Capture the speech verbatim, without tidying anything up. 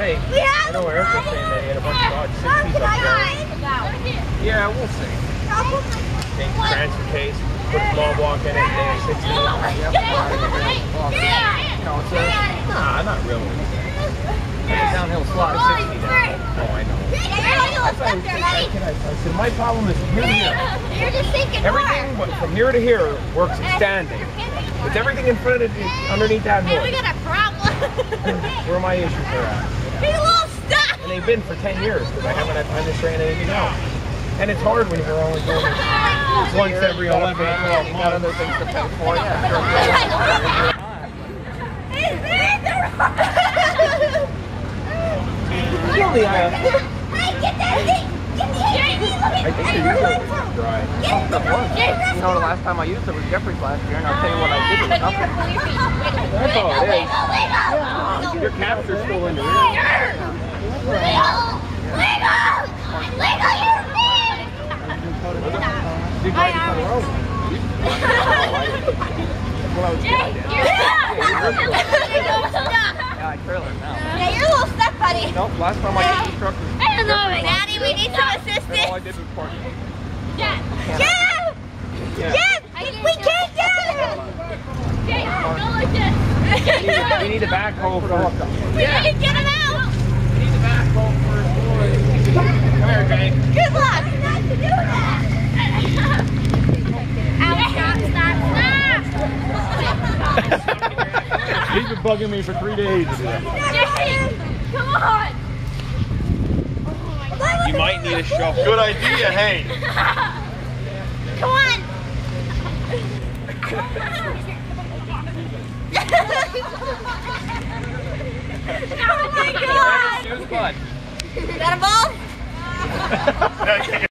say, I know Eric was saying that he had a bunch of odd sixties up there. Yeah, we'll see. Change the transfer case, put a small block in it, and then a sixty. No, it's a, nah, not really. It's a downhill slot of sixty down. Oh, I know. I said, I said, my problem is from here to here. Everything but from here to here works in standing. It's everything in front of it, underneath that hill. We got a problem. Where my issues are at. He's a little stuck. And they've been for ten years because I haven't had time to straighten anything out. And it's hard when you're only doing it once every eleven, twelve months. You got other things to pay for, yeah. Kill the eye. Hey, get that thing! Get the I think you're usually dry. You know, the last time I used it was Jeffrey's last year, and I'll tell you what I did with nothing. That's all it is. Yeah. Your caps are still in the rear. Wiggle! Wiggle! Wiggle your feet! Did you like to cut it over? Jay, you're stuck! Yeah, I trailer now. Yeah, you're a little stuck, buddy. Nope, last time I used the truck was... I don't know, Daddy, we need some assistance. All I did was park it. Jeff! Jeff! Jeff! We can't get it! Jay, go like this. We need a backhoe for the hookup. We yeah. need to get him out! We need a backhoe for his boy. Come here, Jay. Good luck! Not to do that! Stop, stop, stop! He's been bugging me for three days. Jay, come on! You might need a shovel. Good idea, hey. Come on! Oh my God! Here's Bud. Got a ball?